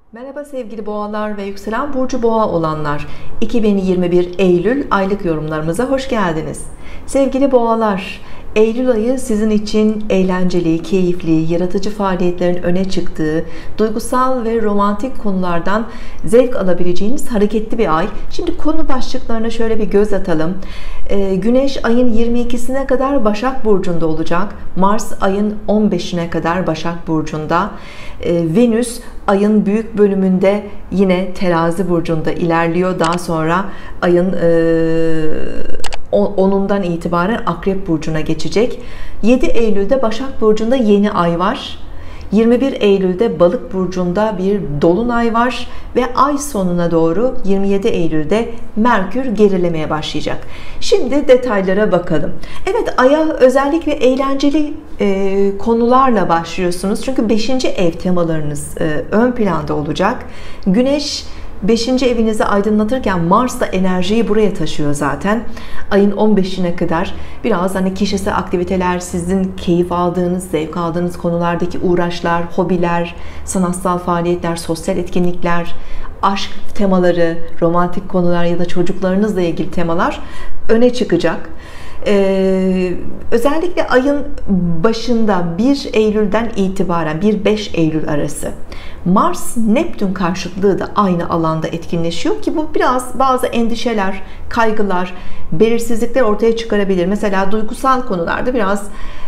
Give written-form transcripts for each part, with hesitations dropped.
Merhaba sevgili boğalar ve yükselen burcu boğa olanlar, 2021 Eylül aylık yorumlarımıza hoş geldiniz. Sevgili boğalar, Eylül ayı sizin için eğlenceli, keyifli, yaratıcı faaliyetlerin öne çıktığı, duygusal ve romantik konulardan zevk alabileceğiniz hareketli bir ay. Şimdi konu başlıklarına şöyle bir göz atalım. Güneş ayın 22'sine kadar Başak Burcu'nda olacak. Mars ayın 15'ine kadar Başak Burcu'nda. Venüs ayın büyük bölümünde yine Terazi Burcu'nda ilerliyor. Daha sonra ayın 10'undan itibaren Akrep Burcu'na geçecek. 7 Eylül'de Başak Burcu'nda yeni ay var. 21 Eylül'de Balık Burcu'nda bir dolunay var ve ay sonuna doğru 27 Eylül'de Merkür gerilemeye başlayacak. Şimdi detaylara bakalım. Evet, aya özellikle eğlenceli konularla başlıyorsunuz. Çünkü 5. ev temalarınız ön planda olacak. Güneş 5. evinizi aydınlatırken Mars da enerjiyi buraya taşıyor zaten. Ayın 15'ine kadar biraz hani kişisel aktiviteler, sizin keyif aldığınız, zevk aldığınız konulardaki uğraşlar, hobiler, sanatsal faaliyetler, sosyal etkinlikler, aşk temaları, romantik konular ya da çocuklarınızla ilgili temalar öne çıkacak. Özellikle ayın başında 1 Eylül'den itibaren 1-5 Eylül arası Mars Neptün karşıtlığı da aynı alanda etkinleşiyor ki bu biraz bazı endişeler, kaygılar, belirsizlikler ortaya çıkarabilir. Mesela duygusal konularda biraz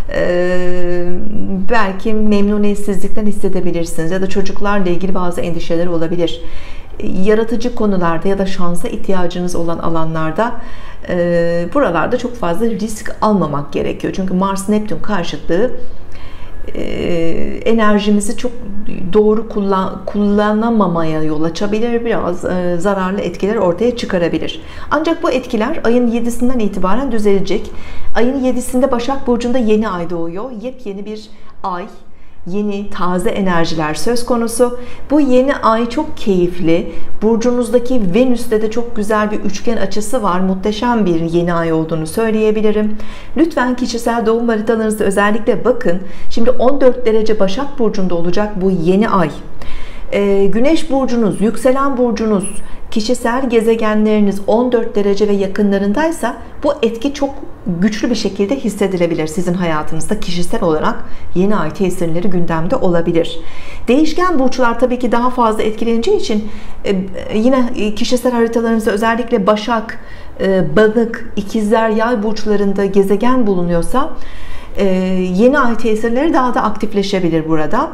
belki memnuniyetsizlikten hissedebilirsiniz ya da çocuklarla ilgili bazı endişeler olabilir. Yaratıcı konularda ya da şansa ihtiyacınız olan alanlarda buralarda çok fazla risk almamak gerekiyor. Çünkü Mars Neptün karşıtlığı enerjimizi çok doğru kullanamamaya yol açabilir, biraz zararlı etkiler ortaya çıkarabilir. Ancak bu etkiler ayın 7'sinden itibaren düzelecek. Ayın 7'sinde Başak Burcu'nda yeni ay doğuyor. Yepyeni bir ay, yeni taze enerjiler söz konusu. Bu yeni ay çok keyifli. Burcunuzdaki Venüs'te de çok güzel bir üçgen açısı var. Muhteşem bir yeni ay olduğunu söyleyebilirim. Lütfen kişisel doğum haritalarınızda özellikle bakın. Şimdi 14 derece Başak Burcu'nda olacak bu yeni ay. Güneş burcunuz, yükselen burcunuz, kişisel gezegenleriniz 14 derece ve yakınlarındaysa bu etki çok güçlü bir şekilde hissedilebilir. Sizin hayatınızda kişisel olarak yeni ay tesirleri gündemde olabilir. Değişken burçlar tabii ki daha fazla etkileneceği için yine kişisel haritalarınızda özellikle Başak, Balık, İkizler, Yay burçlarında gezegen bulunuyorsa yeni ay tesirleri daha da aktifleşebilir burada.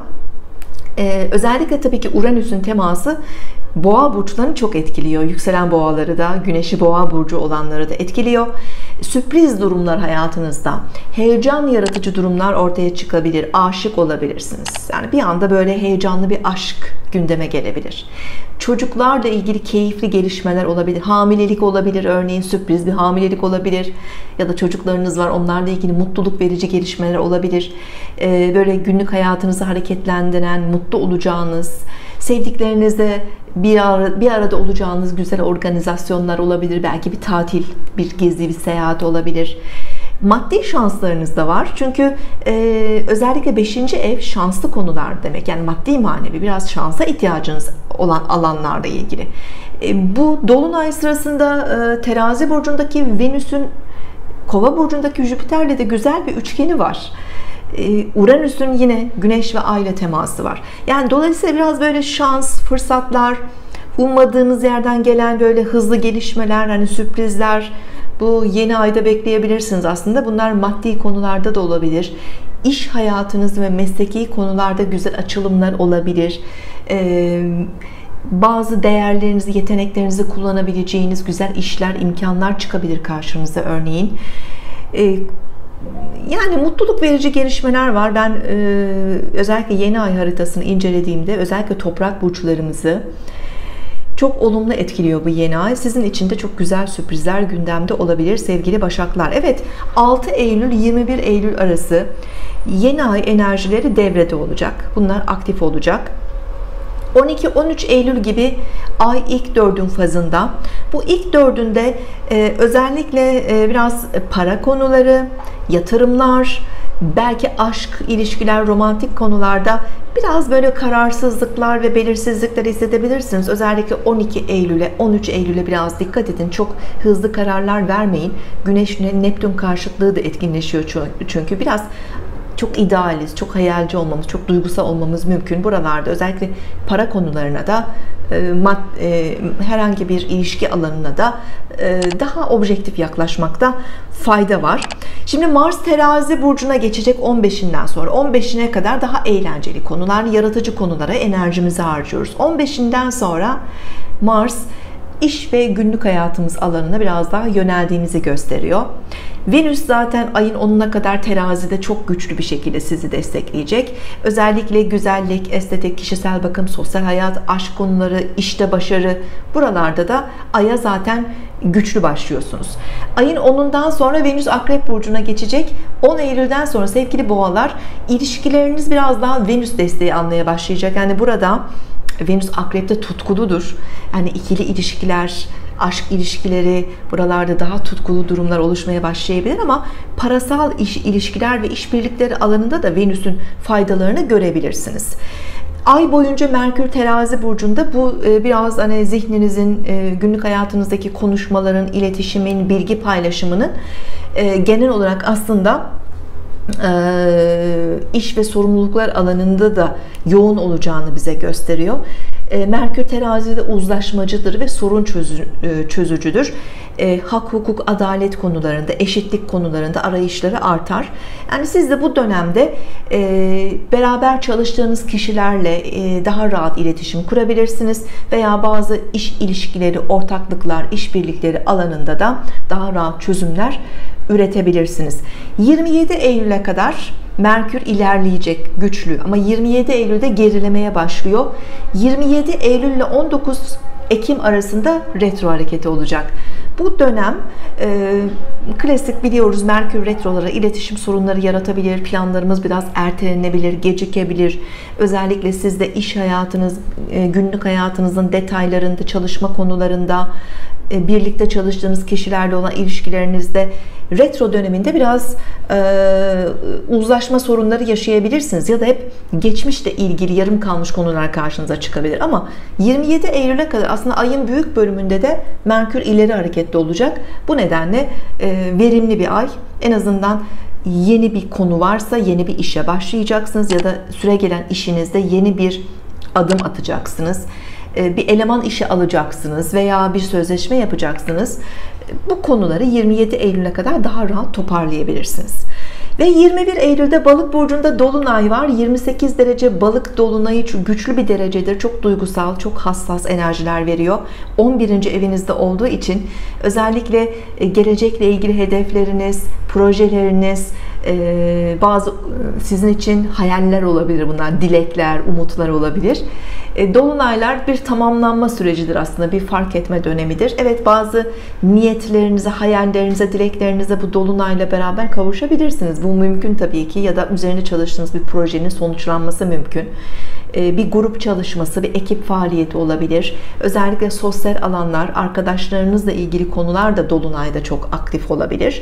Özellikle tabii ki Uranüs'ün teması boğa burçlarını çok etkiliyor. Yükselen boğaları da, güneşi boğa burcu olanları da etkiliyor. Sürpriz durumlar hayatınızda, heyecan yaratıcı durumlar ortaya çıkabilir. Aşık olabilirsiniz. Yani bir anda böyle heyecanlı bir aşk gündeme gelebilir. Çocuklarla ilgili keyifli gelişmeler olabilir. Hamilelik olabilir, örneğin sürpriz bir hamilelik olabilir. Ya da çocuklarınız var, onlarla ilgili mutluluk verici gelişmeler olabilir. Böyle günlük hayatınızı hareketlendiren, mutlu olacağınız, sevdiklerinizle bir arada olacağınız güzel organizasyonlar olabilir. Belki bir tatil, bir gezi, bir seyahat olabilir. Maddi şanslarınız da var. Çünkü özellikle 5. ev şanslı konular demek. Yani maddi manevi biraz şansa ihtiyacınız olan alanlarla ilgili. Bu dolunay sırasında Terazi burcundaki Venüs'ün Kova burcundaki Jüpiter'le de güzel bir üçgeni var. Uranüs'ün yine Güneş ve Ay ile teması var. Yani dolayısıyla biraz böyle şans, fırsatlar, ummadığınız yerden gelen böyle hızlı gelişmeler, hani sürprizler bu yeni ayda bekleyebilirsiniz aslında. Bunlar maddi konularda da olabilir. İş hayatınız ve mesleki konularda güzel açılımlar olabilir. Bazı değerlerinizi, yeteneklerinizi kullanabileceğiniz güzel işler, imkanlar çıkabilir karşınıza örneğin. Yani mutluluk verici gelişmeler var. Ben özellikle yeni ay haritasını incelediğimde özellikle toprak burçlarımızı çok olumlu etkiliyor bu yeni ay. Sizin için de çok güzel sürprizler gündemde olabilir sevgili Başaklar. Evet, 6 Eylül 21 Eylül arası yeni ay enerjileri devrede olacak. Bunlar aktif olacak. 12-13 Eylül gibi ay ilk dördün fazında. Bu ilk dördünde özellikle biraz para konuları, yatırımlar, belki aşk, ilişkiler, romantik konularda Biraz böyle kararsızlıklar ve belirsizlikler hissedebilirsiniz. Özellikle 12 Eylül'e, 13 Eylül'e biraz dikkat edin. Çok hızlı kararlar vermeyin. Güneş Neptün karşıtlığı da etkinleşiyor çünkü biraz çok idealiz, çok hayalci olmamız, çok duygusal olmamız mümkün. Buralarda özellikle para konularına da herhangi bir ilişki alanına da daha objektif yaklaşmakta fayda var. Şimdi Mars Terazi burcuna geçecek 15'inden sonra. 15'ine kadar daha eğlenceli konular, yaratıcı konulara enerjimizi harcıyoruz. 15'inden sonra Mars İş ve günlük hayatımız alanına biraz daha yöneldiğimizi gösteriyor. Venüs zaten ayın 10'una kadar terazide çok güçlü bir şekilde sizi destekleyecek. Özellikle güzellik, estetik, kişisel bakım, sosyal hayat, aşk konuları, işte başarı, buralarda da aya zaten güçlü başlıyorsunuz. Ayın 10'undan sonra Venüs Akrep burcuna geçecek. 10 Eylül'den sonra sevgili boğalar, ilişkileriniz biraz daha Venüs desteği almaya başlayacak. Yani burada Venüs Akrep'te tutkuludur. Yani ikili ilişkiler, aşk ilişkileri, buralarda daha tutkulu durumlar oluşmaya başlayabilir ama parasal ilişkiler ve işbirlikleri alanında da Venüs'ün faydalarını görebilirsiniz. Ay boyunca Merkür Terazi burcunda, bu biraz hani zihninizin, günlük hayatınızdaki konuşmaların, iletişimin, bilgi paylaşımının genel olarak aslında iş ve sorumluluklar alanında da yoğun olacağını bize gösteriyor. Merkür Terazi'de uzlaşmacıdır ve sorun çözücüdür. Hak, hukuk, adalet konularında, eşitlik konularında arayışları artar. Yani siz de bu dönemde beraber çalıştığınız kişilerle daha rahat iletişim kurabilirsiniz veya bazı iş ilişkileri, ortaklıklar, işbirlikleri alanında da daha rahat çözümler üretebilirsiniz. 27 Eylül'e kadar Merkür ilerleyecek, güçlü, ama 27 Eylül'de gerilemeye başlıyor. 27 Eylül ile 19 Ekim arasında retro hareketi olacak. Bu dönem klasik, biliyoruz, Merkür retroları iletişim sorunları yaratabilir, planlarımız biraz ertelenebilir, gecikebilir. Özellikle siz de iş hayatınız, günlük hayatınızın detaylarında, çalışma konularında, birlikte çalıştığınız kişilerle olan ilişkilerinizde retro döneminde biraz uzlaşma sorunları yaşayabilirsiniz ya da hep geçmişle ilgili yarım kalmış konular karşınıza çıkabilir. Ama 27 Eylül'e kadar aslında ayın büyük bölümünde de Merkür ileri hareketli olacak. Bu nedenle verimli bir ay. En azından yeni bir konu varsa yeni bir işe başlayacaksınız ya da süregelen işinizde yeni bir adım atacaksınız. Bir eleman işe alacaksınız veya bir sözleşme yapacaksınız. Bu konuları 27 Eylül'e kadar daha rahat toparlayabilirsiniz. Ve 21 Eylül'de Balık burcunda dolunay var. 28 derece Balık dolunayı güçlü bir derecedir. Çok duygusal, çok hassas enerjiler veriyor. 11. evinizde olduğu için özellikle gelecekle ilgili hedefleriniz, projeleriniz, bazı sizin için hayaller olabilir, bunlar dilekler, umutlar olabilir. Dolunaylar bir tamamlanma sürecidir aslında, bir fark etme dönemidir. Evet, bazı niyetlerinize, hayallerinize, dileklerinize bu dolunayla beraber kavuşabilirsiniz. Bu mümkün tabii ki, ya da üzerinde çalıştığınız bir projenin sonuçlanması mümkün. Bir grup çalışması, bir ekip faaliyeti olabilir. Özellikle sosyal alanlar, arkadaşlarınızla ilgili konular da dolunayda çok aktif olabilir.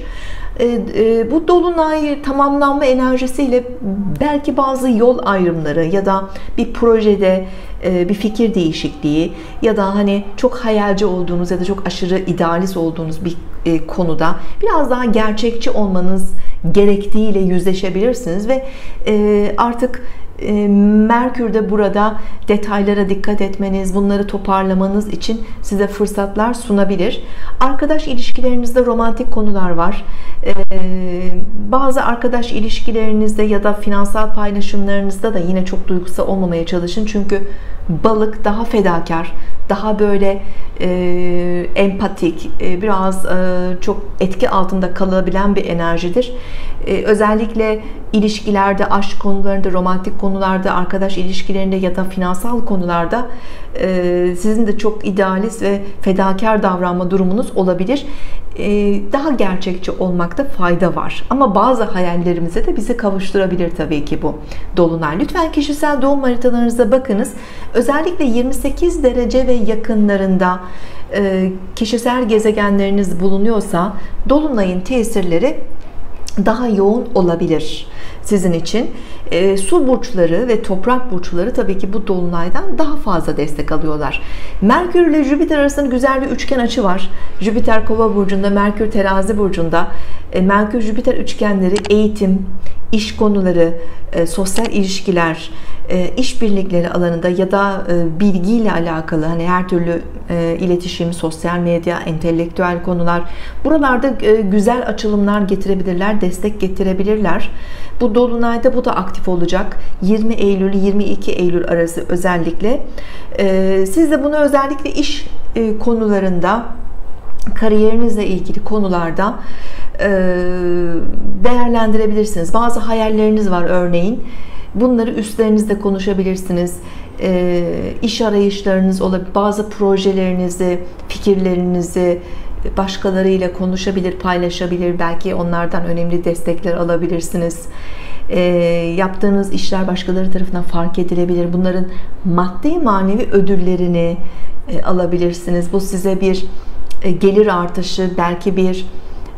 Bu dolunay tamamlanma enerjisiyle belki bazı yol ayrımları ya da bir projede bir fikir değişikliği ya da hani çok hayalci olduğunuz ya da çok aşırı idealist olduğunuz bir konuda biraz daha gerçekçi olmanız gerektiğiyle yüzleşebilirsiniz ve artık Merkür de burada detaylara dikkat etmeniz, bunları toparlamanız için size fırsatlar sunabilir. Arkadaş ilişkilerinizde romantik konular var. Bazı arkadaş ilişkilerinizde ya da finansal paylaşımlarınızda da yine çok duygusal olmamaya çalışın. Çünkü Balık daha fedakar, daha böyle empatik, biraz çok etki altında kalabilen bir enerjidir. Özellikle ilişkilerde, aşk konularında, romantik konularda, arkadaş ilişkilerinde ya da finansal konularda sizin de çok idealist ve fedakar davranma durumunuz olabilir. Daha gerçekçi olmakta fayda var. Ama bazı hayallerimize de bizi kavuşturabilir tabii ki bu dolunay. Lütfen kişisel doğum haritalarınıza bakınız. Özellikle 28 derece ve yakınlarında kişisel gezegenleriniz bulunuyorsa dolunayın tesirleri daha yoğun olabilir. sizin için. Su burçları ve toprak burçları tabii ki bu dolunaydan daha fazla destek alıyorlar. Merkür ile Jüpiter arasında güzel bir üçgen açı var. Jüpiter Kova burcunda, Merkür Terazi burcunda. Merkür Jüpiter üçgenleri eğitim, iş konuları, sosyal ilişkiler, işbirlikleri alanında ya da bilgiyle alakalı, hani her türlü iletişim, sosyal medya, entelektüel konular, buralarda güzel açılımlar getirebilirler, destek getirebilirler. Bu dolunayda bu da aktif olacak. 20 Eylül 22 Eylül arası özellikle. Siz de bunu özellikle iş konularında, kariyerinizle ilgili konularda değerlendirebilirsiniz. Bazı hayalleriniz var örneğin. Bunları üstlerinizle konuşabilirsiniz. İş arayışlarınız olabilir. Bazı projelerinizi, fikirlerinizi başkalarıyla konuşabilir, paylaşabilir. Belki onlardan önemli destekler alabilirsiniz. Yaptığınız işler başkaları tarafından fark edilebilir. Bunların maddi manevi ödüllerini alabilirsiniz. Bu size bir gelir artışı, belki bir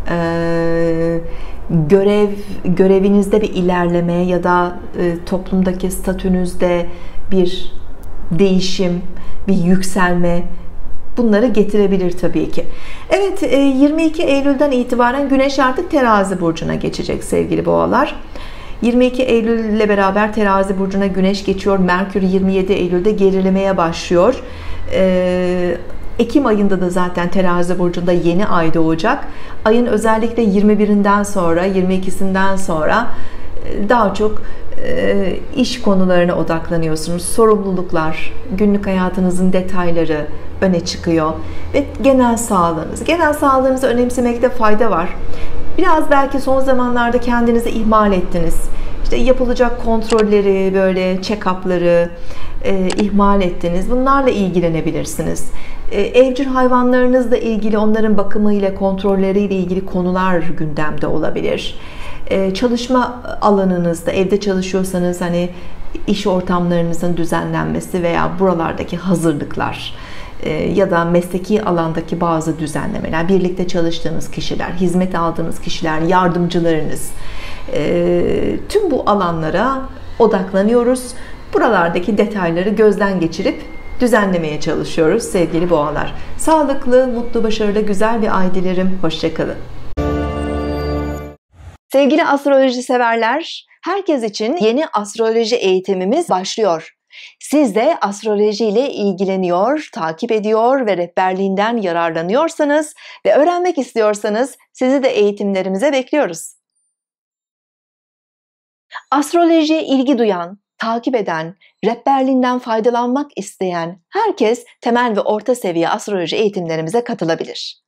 görevinizde bir ilerleme ya da toplumdaki statünüzde bir değişim, bir yükselme, bunları getirebilir tabii ki. Evet, 22 Eylül'den itibaren Güneş artık Terazi burcuna geçecek sevgili boğalar. 22 Eylül ile beraber Terazi burcuna Güneş geçiyor. Merkür 27 Eylül'de gerilemeye başlıyor. Ekim ayında da zaten Terazi burcunda yeni ay doğacak. Ayın özellikle 21'inden sonra, 22'sinden sonra daha çok iş konularına odaklanıyorsunuz. Sorumluluklar, günlük hayatınızın detayları öne çıkıyor ve genel sağlığınızı önemsemekte fayda var. Biraz belki son zamanlarda kendinizi ihmal ettiniz. İşte yapılacak kontrolleri, böyle check-up'ları ihmal ettiniz. Bunlarla ilgilenebilirsiniz. Evcil hayvanlarınızla ilgili, onların bakımıyla, kontrolleriyle ilgili konular gündemde olabilir. Çalışma alanınızda, evde çalışıyorsanız hani iş ortamlarınızın düzenlenmesi veya buralardaki hazırlıklar ya da mesleki alandaki bazı düzenlemeler, birlikte çalıştığınız kişiler, hizmet aldığınız kişiler, yardımcılarınız, tüm bu alanlara odaklanıyoruz. Buralardaki detayları gözden geçirip düzenlemeye çalışıyoruz sevgili boğalar. Sağlıklı, mutlu, başarılı, güzel bir ay dilerim. Hoşça kalın. Sevgili astroloji severler, herkes için yeni astroloji eğitimimiz başlıyor. Siz de astroloji ile ilgileniyor, takip ediyor ve rehberliğinden yararlanıyorsanız ve öğrenmek istiyorsanız sizi de eğitimlerimize bekliyoruz. Astrolojiye ilgi duyan, takip eden, rehberliğinden faydalanmak isteyen herkes temel ve orta seviye astroloji eğitimlerimize katılabilir.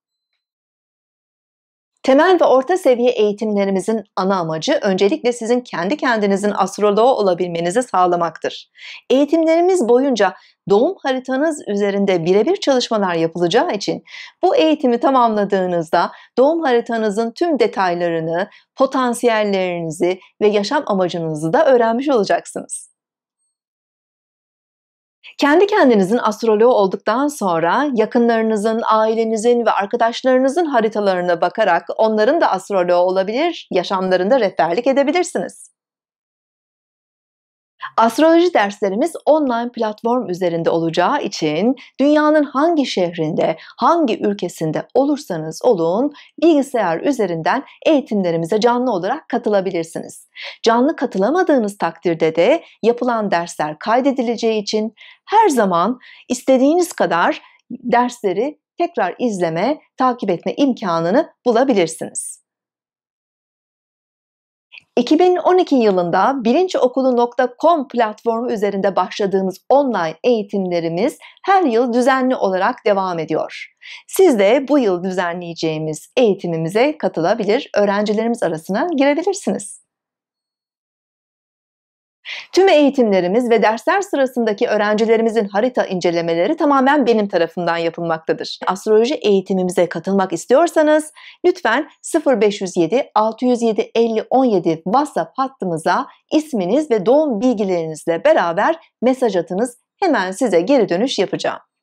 Temel ve orta seviye eğitimlerimizin ana amacı öncelikle sizin kendi kendinizin astroloğu olabilmenizi sağlamaktır. Eğitimlerimiz boyunca doğum haritanız üzerinde birebir çalışmalar yapılacağı için bu eğitimi tamamladığınızda doğum haritanızın tüm detaylarını, potansiyellerinizi ve yaşam amacınızı da öğrenmiş olacaksınız. Kendi kendinizin astroloğu olduktan sonra yakınlarınızın, ailenizin ve arkadaşlarınızın haritalarına bakarak onların da astroloğu olabilir, yaşamlarında rehberlik edebilirsiniz. Astroloji derslerimiz online platform üzerinde olacağı için dünyanın hangi şehrinde, hangi ülkesinde olursanız olun bilgisayar üzerinden eğitimlerimize canlı olarak katılabilirsiniz. Canlı katılamadığınız takdirde de yapılan dersler kaydedileceği için her zaman istediğiniz kadar dersleri tekrar izleme, takip etme imkanını bulabilirsiniz. 2012 yılında bilinçokulu.com platformu üzerinde başladığımız online eğitimlerimiz her yıl düzenli olarak devam ediyor. Siz de bu yıl düzenleyeceğimiz eğitimimize katılabilir, öğrencilerimiz arasına girebilirsiniz. Tüm eğitimlerimiz ve dersler sırasındaki öğrencilerimizin harita incelemeleri tamamen benim tarafımdan yapılmaktadır. Astroloji eğitimimize katılmak istiyorsanız lütfen 0507 607 50 17 WhatsApp hattımıza isminiz ve doğum bilgilerinizle beraber mesaj atınız. Hemen size geri dönüş yapacağım.